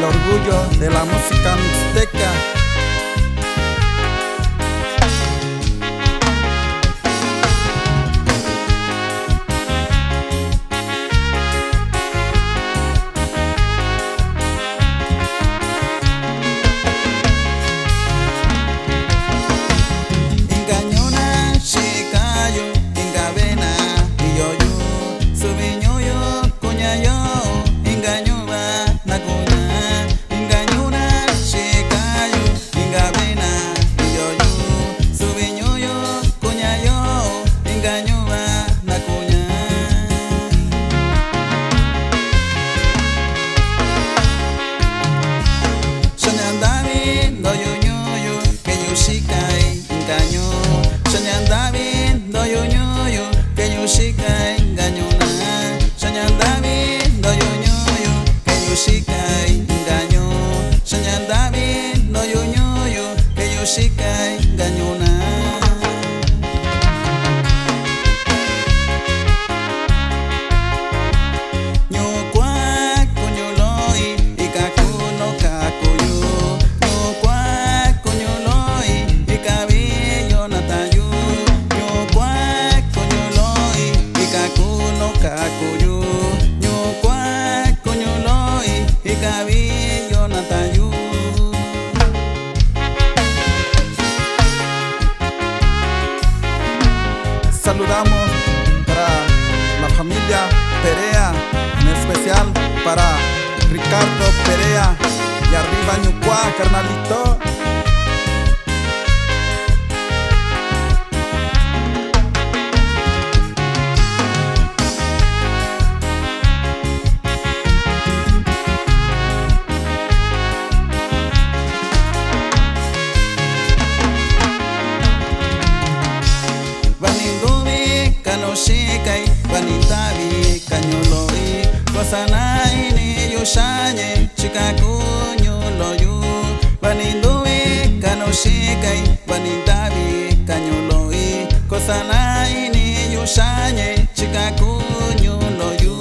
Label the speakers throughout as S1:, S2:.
S1: orgullo de la música mixteca. Saludamos para la familia Perea, en especial para Ricardo Perea y arriba Ñucuá, carnalito.
S2: Shikai vanitabi kanyoloi kosanai ni yoshanye chikaku nyoloyu vanindui kanoshikai vanitabi kanyoloi kosanai ni yoshanye chikaku nyoloyu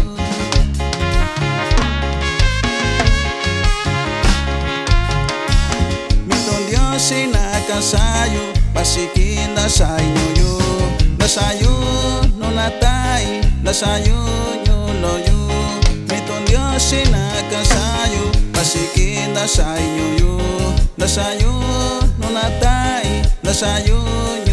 S2: mitondio shina kasayu basikinda shainuyu Dasayu no natai, dasayu nyoloyu mitondio shina kasayu basikin dasayu dasayu no natai, dasayu